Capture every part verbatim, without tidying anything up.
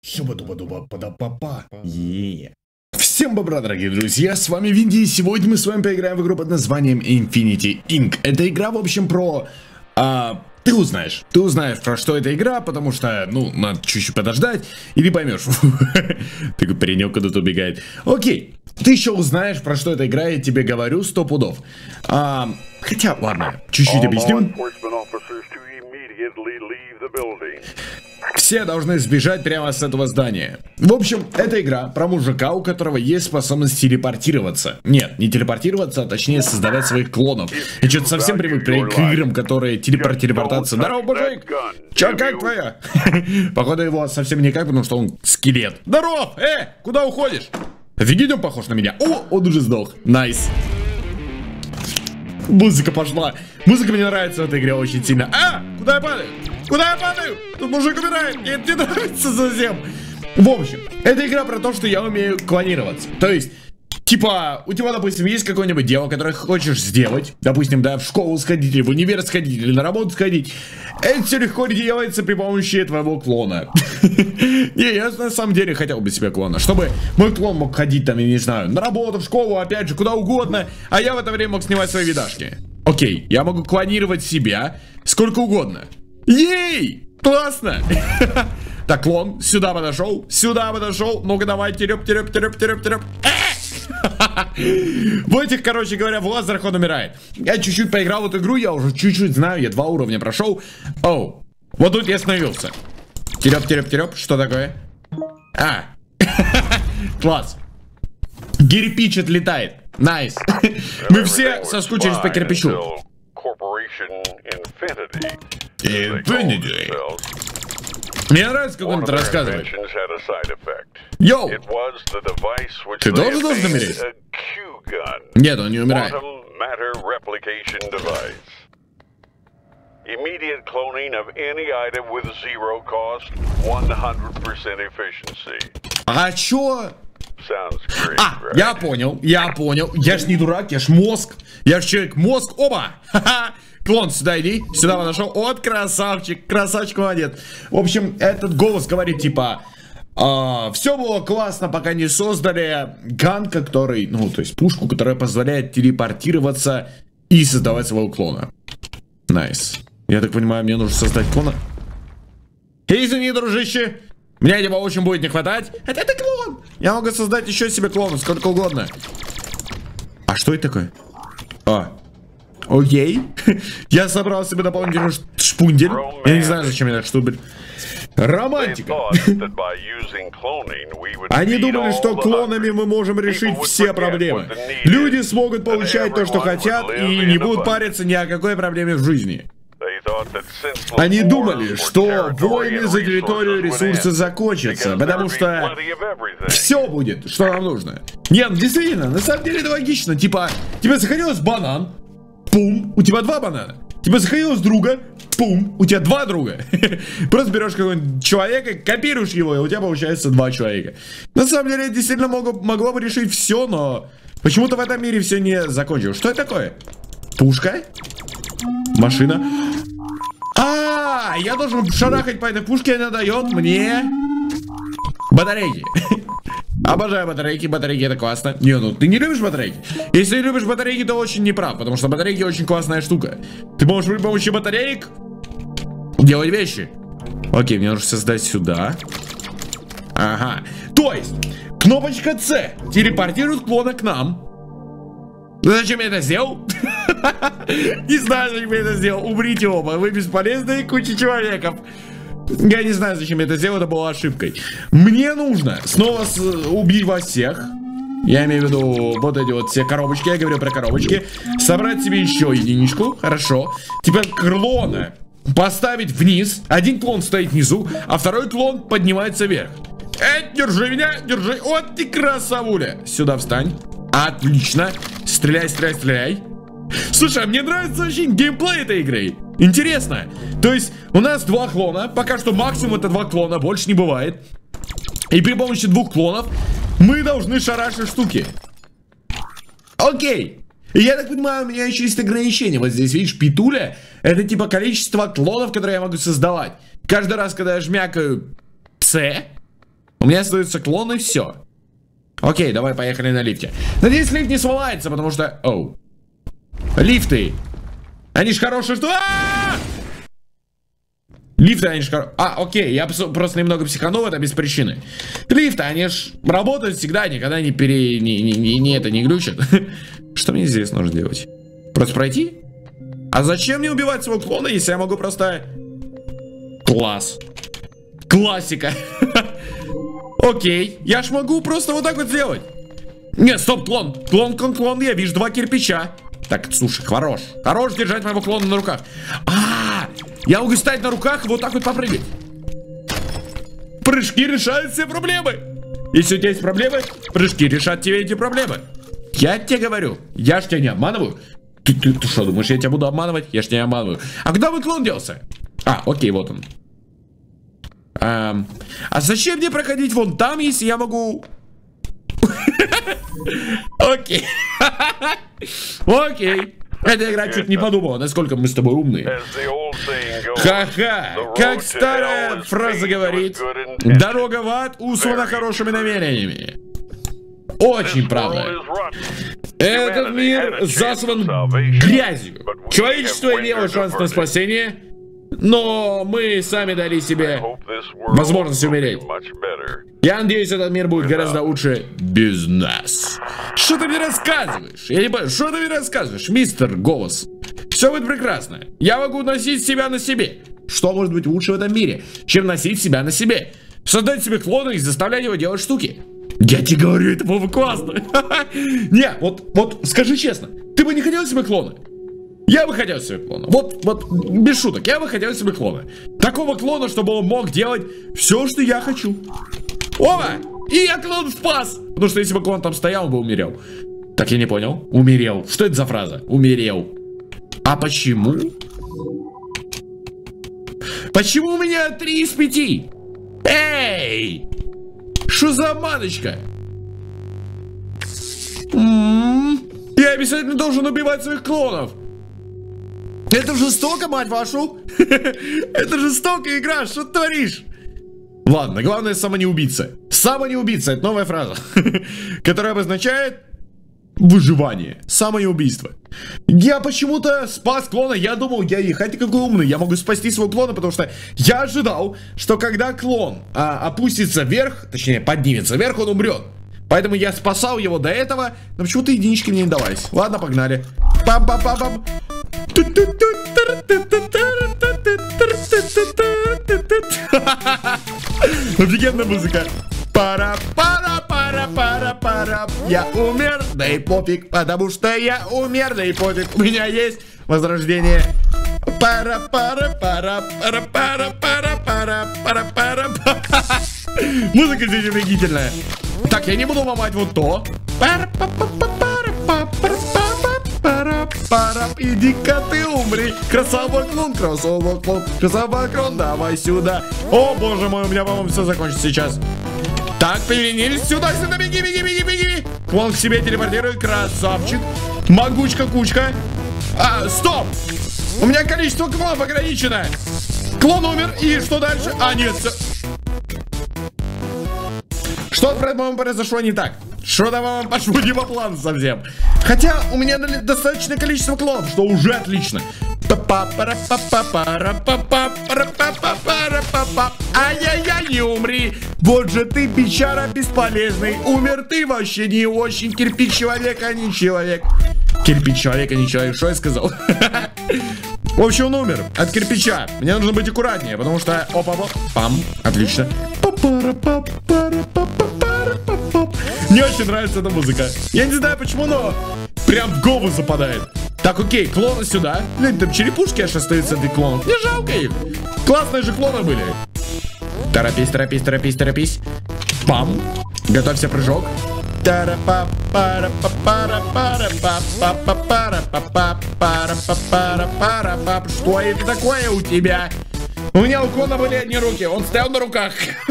Щуба-дуба-дуба-пада-папа. Е. Всем бобра, дорогие друзья, с вами Винди, и сегодня мы с вами поиграем в игру под названием Infinity инк. Это игра, в общем, про... А, ты узнаешь, ты узнаешь, про что эта игра, потому что, ну, надо чуть-чуть подождать, и ты поймешь. Такой паренек куда-то убегает. Окей, ты еще узнаешь, про что эта игра, я тебе говорю, сто пудов. А, хотя, ладно, чуть-чуть объясню. Все должны сбежать прямо с этого здания. В общем, это игра про мужика, у которого есть способность телепортироваться. Нет, не телепортироваться, а точнее создавать своих клонов. Я что-то совсем привык к играм, которые телепорт телепортация. Здорово, мужик! Чё, как твоя? Походу его совсем никак, потому что он скелет. Здоров! Э, куда уходишь? Офигеть, он похож на меня. О, он уже сдох. Найс. Музыка пошла. Музыка мне нравится в этой игре очень сильно. А, куда я падаю? Куда я падаю? Тут мужик умирает. Мне это не нравится совсем. В общем, это игра про то, что я умею клонироваться. То есть, типа, у тебя, допустим, есть какое-нибудь дело, которое хочешь сделать. Допустим, да, в школу сходить, или в универ сходить, или на работу сходить. Это все легко делается при помощи твоего клона. Не, я на самом деле хотел бы себе клона. Чтобы мой клон мог ходить там, я не знаю, на работу, в школу, опять же, куда угодно. А я в это время мог снимать свои видашки. Окей, я могу клонировать себя сколько угодно. Ей! Классно! Так, клон, сюда подошел, сюда подошел. Ну-ка, давай, тереп, тереп, тереп, тереп, тереп. В этих, короче говоря, в лазерах он умирает. Я чуть-чуть поиграл в эту игру, я уже чуть-чуть знаю, я два уровня прошел. Оу, вот тут я остановился. Тереп, тереп, тереп, что такое? А, класс. Кирпич отлетает, найс. Мы все соскучились по кирпичу. Infinity. Мне нравится, как он это рассказывает. Йоу! Ты тоже должен умереть? Нет, он не умирает. Immediate cloning of any item with zero cost, one hundred percent efficiency. А чё? А, я понял, я понял. Я ж не дурак, я ж мозг. Я ж человек мозг. Оба! Ха-ха! Клон, сюда иди, сюда подошел. Вот красавчик, красавчик, молодец. В общем, этот голос говорит типа: а, все было классно, пока не создали ган, который, ну, то есть пушку, которая позволяет телепортироваться и создавать своего клона. Найс. Я так понимаю, мне нужно создать клона. Извини, дружище, мне его очень будет не хватать. Это, это клон. Я могу создать еще себе клона, сколько угодно. А что это такое? А. Окей. Я собрал себе дополнительный шпундель. Я не знаю, зачем я так штубель. Романтика. Они думали, что клонами мы можем решить все проблемы. Люди смогут получать то, что хотят, и не будут париться ни о какой проблеме в жизни. Они думали, что войны за территорию и ресурсы закончатся, потому что все будет, что нам нужно. Нет, действительно, на самом деле это логично. Типа, тебе захотелось банан, пум, у тебя два банана. Тебе захотелось друга, пум, у тебя два друга. Просто берешь какого-нибудь человека, копируешь его, и у тебя получается два человека. На самом деле, это действительно могло, могло бы решить все, но почему-то в этом мире все не закончилось. Что это такое? Пушка? Машина? А, я должен шарахать по этой пушке, и она дает мне батарейки. Обожаю батарейки, батарейки это классно. Не, ну ты не любишь батарейки? Если любишь батарейки, то очень неправ, потому что батарейки очень классная штука. Ты можешь при помощи батареек делать вещи. Окей, мне нужно создать сюда. Ага. То есть, кнопочка С телепортирует клона к нам. Зачем я это сделал? Не знаю, зачем я это сделал. Уберите оба, вы бесполезные куча человеков. Я не знаю, зачем я это сделал, это была ошибкой. Мне нужно снова убить вас всех. Я имею в виду вот эти вот все коробочки, я говорю про коробочки. Собрать себе еще единичку, хорошо. Теперь клона поставить вниз. Один клон стоит внизу, а второй клон поднимается вверх. Эй, держи меня, держи. Вот ты красавуля. Сюда встань. Отлично. Стреляй, стреляй, стреляй. Слушай, а мне нравится очень геймплей этой игры. Интересно. То есть у нас два клона. Пока что максимум это два клона, больше не бывает. И при помощи двух клонов мы должны шарашить штуки. Окей. И я так понимаю, у меня еще есть ограничения. Вот здесь, видишь, петуля. Это типа количество клонов, которые я могу создавать. Каждый раз, когда я жмякаю С, У меня остаются клоны, все. Окей, давай поехали на лифте. Надеюсь, лифт не свалается, потому что... Оу. Лифты. Они ж хорошие, что... А-а-а! Лифты, они ж хорошие. А, окей, я просто немного психанул, это без причины. Лифты, они ж работают всегда, никогда не пере... Не, не, не, не это, не глючат. Что мне здесь нужно делать? Просто пройти? А зачем мне убивать своего клона, если я могу просто... Класс. Классика. Окей, я ж могу просто вот так вот сделать. Нет, стоп, клон. Клон, клон, клон, я вижу два кирпича. Так, слушай, хорош. Хорош держать моего клона на руках. А, я могу стоять на руках и вот так вот попрыгать. Прыжки решают все проблемы. Если у тебя есть проблемы, прыжки решат тебе эти проблемы. Я тебе говорю, я ж тебя не обманываю. Ты, ты, ты что, думаешь, я тебя буду обманывать? Я ж тебя не обманываю. А куда мой клон делся? А, окей, вот он. А, а зачем мне проходить вон там, если я могу... Окей. Окей. Эта игра чуть не подумала, насколько мы с тобой умные. Ха-ха. Как старая фраза говорит, дорога в ад услана хорошими намерениями. Очень правда. Этот мир засран грязью. Человечество имело шанс на спасение, но мы сами дали себе возможность умереть. Я надеюсь, этот мир будет гораздо лучше без нас. Что ты мне рассказываешь? Я не понимаю, что ты мне рассказываешь, мистер Голос? Все будет прекрасно. Я могу носить себя на себе. Что может быть лучше в этом мире, чем носить себя на себе? Создать себе клона и заставлять его делать штуки. Я тебе говорю, это было бы классно. Не, вот, вот, скажи честно, ты бы не хотел себе клона? Я бы хотел себе клона. Вот, вот, без шуток, я бы хотел себе клона. Такого клона, чтобы он мог делать все, что я хочу. Опа! И я клон спас! Потому что если бы клон там стоял, он бы умерел. Так, я не понял. Умерел. Что это за фраза? Умерел. А почему? Почему у меня три из пяти? Эй! Что за обманочка? М-м-м. Я обязательно должен убивать своих клонов. Это жестоко, мать вашу. Это жестокая игра, что ты творишь? Ладно, главное самонеубийца. Самонеубийца, это новая фраза, которая обозначает выживание, самоубийство. Я почему-то спас клона, я думал, я ехать какой умный, я могу спасти своего клона, потому что я ожидал, что когда клон а, опустится вверх, точнее поднимется вверх, он умрет. Поэтому я спасал его до этого, но почему-то единички мне не давались. Ладно, погнали. Пам-пам-пам-пам. Офигенная музыка. Пара-пара-пара-пара-пара. Я умер, да и пофиг, потому что я умер, да и пофиг. У меня есть возрождение. Пара-пара-пара-пара-пара-пара-пара-пара. Музыка здесь офигительная. Так, я не буду ломать вот то. Иди-ка ты умри. Красава клон, красава клон, красава клон, давай сюда. О, боже мой, у меня, по-моему, все закончится сейчас. Так, переменились сюда, сюда, беги, беги, беги, беги. Клон к себе телепортирует, красавчик. Могучка-кучка. А, стоп. У меня количество клонов ограничено. Клон умер, и что дальше? А, нет, все. Что-то, по-моему, произошло не так. Что-то вам пошло не по плану совсем. Хотя у меня достаточное количество клонов, что уже отлично. Ай-яй-яй, не умри. Вот же ты, бичара бесполезный. Умер ты вообще не очень. Кирпич человека, а не человек. Кирпич человека, не человек. Что я сказал? В общем, он умер от кирпича. Мне нужно быть аккуратнее, потому что... Опа-па. Пам. Отлично. Мне очень нравится эта музыка. Я не знаю почему, но прям в голову западает. Так, окей, клоны сюда. Блин, там черепушки аж остаются от клонов. Мне жалко их. Классные же клоны были. Торопись, торопись, торопись, торопись. Пам. Готовься, прыжок. Что это такое у тебя? У меня у клона были одни руки. Он стоял на руках.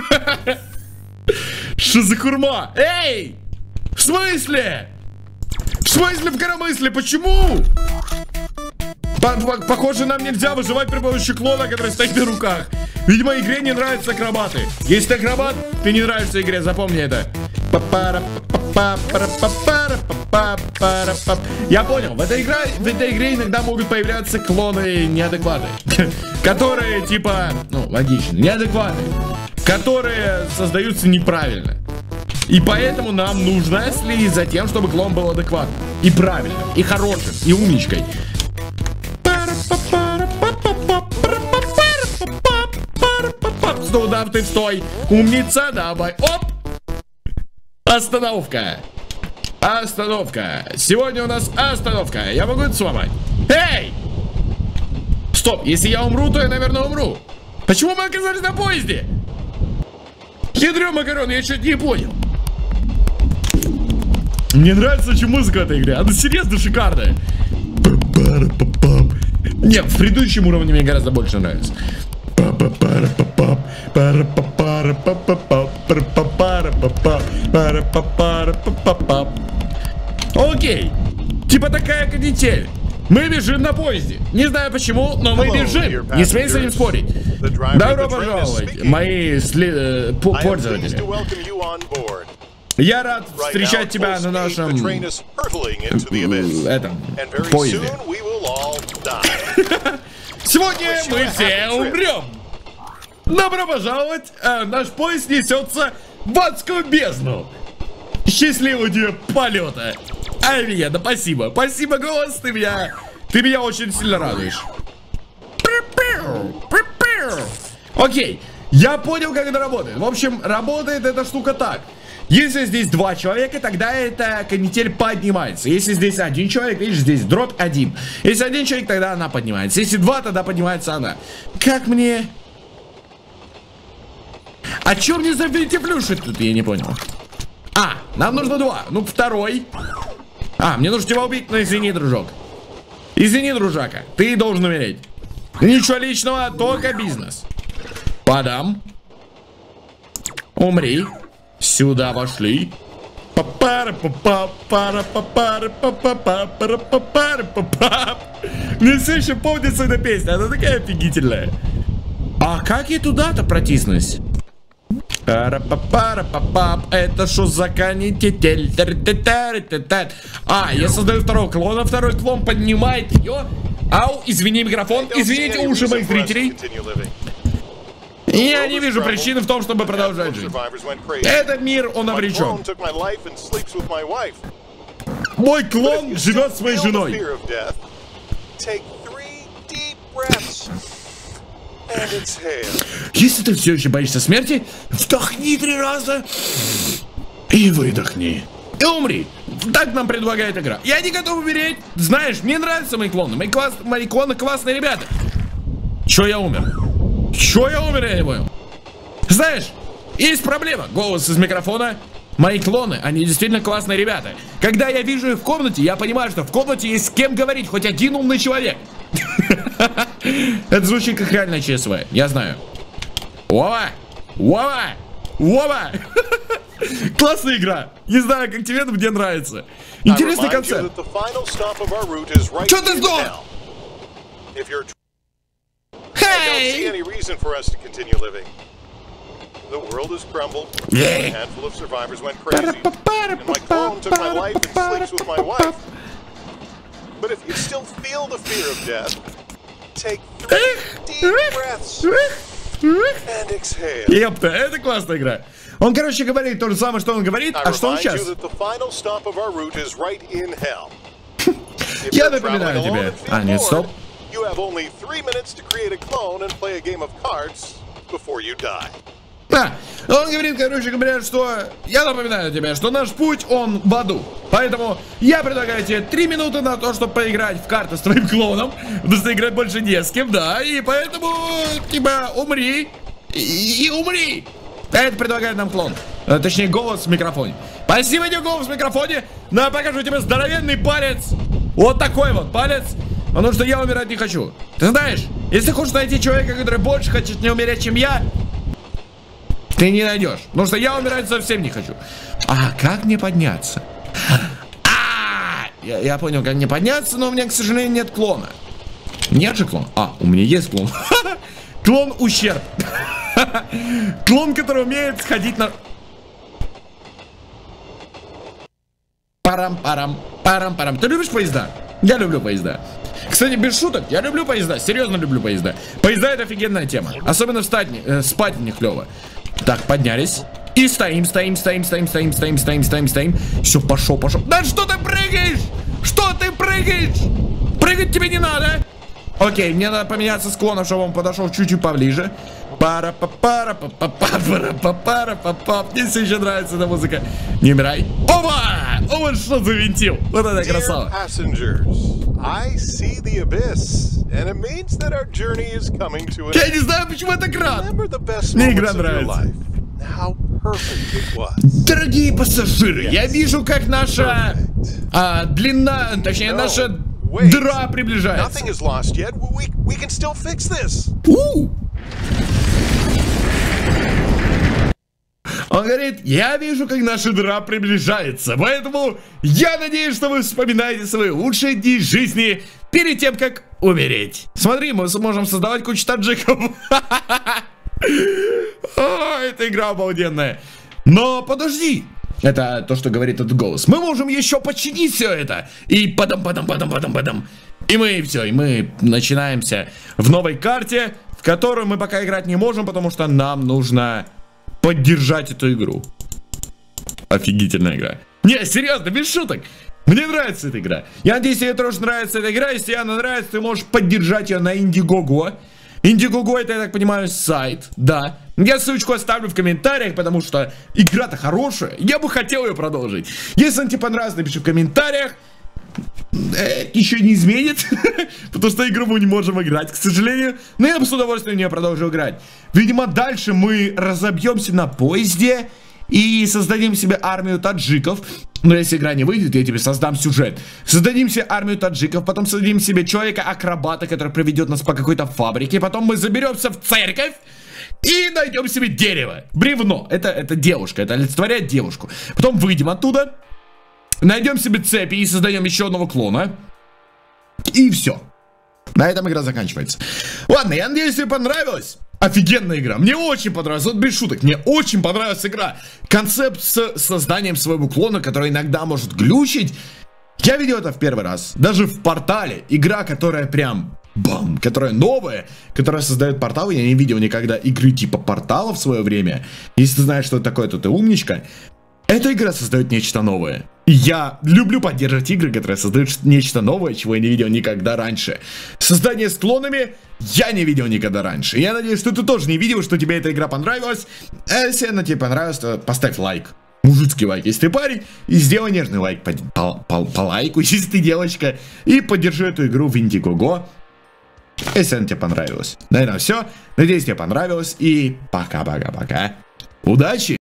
Что за хурма? Эй! В смысле? В смысле в коромысле? Почему? Похоже, нам нельзя выживать при помощи клона, который стоит на руках. Видимо, игре не нравятся акробаты. Если ты акробат, ты не нравишься игре, запомни это. Я понял, в этой игре, в этой игре иногда могут появляться клоны неадекваты. Которые типа, ну, логично, неадекваты. Которые создаются неправильно. И поэтому нам нужно следить за тем, чтобы клон был адекватным. И правильным, и хорошим, и умничкой. Туда ты стой. Умница, давай. Оп. Остановка. Остановка. Сегодня у нас остановка. Я могу это сломать. Эй! Стоп, если я умру, то я, наверное, умру. Почему мы оказались на поезде? Ядрёный макарон, я что-то не понял. Мне нравится очень музыка в этой игре. Она серьезно шикарная. Нет, в предыдущем уровне мне гораздо больше нравится. Окей. Типа такая канитель. Мы бежим на поезде. Не знаю почему, но мы бежим. Не смей с этим спорить. Добро пожаловать, мои сли... пользователи. Я рад встречать тебя на нашем этом поезде. Сегодня мы все умрем. Добро пожаловать. А, наш поезд несется в адскую бездну. Счастливого тебе полета. Офигенно, спасибо. Спасибо, голос, ты меня, ты меня очень сильно радуешь. Окей, я понял, как это работает. В общем, работает эта штука так. Если здесь два человека, тогда эта канитель поднимается. Если здесь один человек, видишь, здесь дробь один. Если один человек, тогда она поднимается. Если два, тогда поднимается она. Как мне... А чё мне за вертифлюшек тут, я не понял. А, нам нужно два. Ну, второй. А, мне нужно тебя убить, но извини, дружок. Извини, дружака, ты должен умереть. Ничего личного, только бизнес. Подам. Умри. Сюда вошли. Мне все еще помнится эта песня, она такая офигительная. А как я туда-то протиснусь? Это что за канитель? А, я создаю второго клона, второй клон поднимает ее. Ау, извини, микрофон, извините уши моих зрителей. Я не вижу причины в том, чтобы продолжать жить. Этот мир, он обречен. Мой клон живет своей женой. Если ты все еще боишься смерти, вдохни три раза и выдохни. И умри. Так нам предлагает игра. Я не готов умереть. Знаешь, мне нравятся мои клоны. Мои, класс... мои клоны классные ребята. Чё я умер? Чё я умер, я не понял. Знаешь, есть проблема. Голос из микрофона. Мои клоны, они действительно классные ребята. Когда я вижу их в комнате, я понимаю, что в комнате есть с кем говорить. Хоть один умный человек. Это звучит как реальная ЧСВ. Я знаю. Вова! Вова! Вова! Классная игра. Не знаю, как тебе, но мне нравится. Интересный концепт. Чё ты сдох? Hey! The world has crumbled. A handful of survivors went crazy. And my clone took my life and sleeps with my wife. But if you still feel the fear of death, take three deep breaths and exhale. Ёпта, это классная игра. Он, короче, говорит то же самое, что он говорит, а что он сейчас? Я напоминаю тебе. А, нет, стоп. You have only three minutes to create a clone and play a game of cards before you die. А, он говорит, короче говоря, что я напоминаю тебе, что наш путь, он в аду. Поэтому я предлагаю тебе три минуты на то, чтобы поиграть в карты с твоим клоном. Потому что играть больше не с кем, да. И поэтому, типа, умри и, и умри. Это предлагает нам клон. А, точнее, голос в микрофоне. Спасибо тебе, голос в микрофоне. Но я покажу тебе здоровенный палец. Вот такой вот палец. Потому что я умирать не хочу. Ты знаешь, если хочешь найти человека, который больше хочет не умереть, чем я, ты не найдешь. Потому что я умирать совсем не хочу. А как мне подняться? А, я, я понял, как мне подняться, но у меня, к сожалению, нет клона. Нет же клона. А, у меня есть клон. Клон ущерб. Клон, который умеет сходить на... Парам-парам, парам-парам. Ты любишь поезда? Я люблю поезда. Кстати, без шуток, я люблю поезда, серьезно люблю поезда. Поезда это офигенная тема. Особенно встать, э, спать в них клево. Так, поднялись. И стоим, стоим, стоим, стоим, стоим, стоим, стоим, стоим, стоим. Все, пошел, пошел. Да что ты прыгаешь? Что ты прыгаешь? Прыгать тебе не надо. Окей, мне надо поменяться склоном, чтобы он подошел чуть-чуть поближе. пара па пара па па пара па пара па па. Мне все еще нравится эта музыка. Не умирай. Опа! Он что завинтил? Вот это красава. Я не знаю, почему я так рад. Мне игра нравится. Дорогие пассажиры, я вижу, как наша а, длина, точнее, наша дыра приближается. У! Он говорит, я вижу, как наша дыра приближается, поэтому я надеюсь, что вы вспоминаете свои лучшие дни жизни перед тем, как умереть. Смотри, мы сможем создавать кучу таджиков. О, эта игра обалденная. Но подожди. Это то, что говорит этот голос. Мы можем еще починить все это. И потом, потом, потом, потом, потом. И мы все, и мы начинаемся в новой карте, в которую мы пока играть не можем, потому что нам нужно поддержать эту игру. Офигительная игра. Не, серьезно, без шуток. Мне нравится эта игра. Я надеюсь, тебе тоже нравится эта игра. Если она нравится, ты можешь поддержать ее на Indiegogo. Indiegogo это, я так понимаю, сайт, да. Я ссылочку оставлю в комментариях, потому что игра-то хорошая. Я бы хотел ее продолжить. Если она тебе понравилась, напиши в комментариях. Э, еще не изменит, потому что игру мы не можем играть, к сожалению. Но я бы с удовольствием в нее продолжу играть. Видимо, дальше мы разобьемся на поезде и создадим себе армию таджиков. Но если игра не выйдет, я тебе создам сюжет. Создадим себе армию таджиков, потом создадим себе человека-акробата, который приведет нас по какой-то фабрике. Потом мы заберемся в церковь и найдем себе дерево. Бревно. Это, это девушка, это олицетворяет девушку. Потом выйдем оттуда, найдем себе цепи и создаем еще одного клона. И все. На этом игра заканчивается. Ладно, я надеюсь, тебе понравилось. Офигенная игра. Мне очень понравилась. Вот без шуток. Мне очень понравилась игра. Концепт с созданием своего клона, который иногда может глючить. Я видел это в первый раз. Даже в Портале. Игра, которая прям... Бам! Которая новая. Которая создает порталы. Я не видел никогда игры типа Портала в свое время. Если ты знаешь, что это такое, то ты умничка. Эта игра создает нечто новое. Я люблю поддерживать игры, которые создают нечто новое, чего я не видел никогда раньше. Создание с клонами я не видел никогда раньше. Я надеюсь, что ты тоже не видел, что тебе эта игра понравилась. А если она тебе понравилась, то поставь лайк. Мужицкий лайк, если ты парень. И сделай нежный лайк по, по, по, по лайку, если ты девочка. И поддержи эту игру в Indiegogo, если она тебе понравилась. Наверное, все. Надеюсь, тебе понравилось. И пока-пока-пока. Удачи!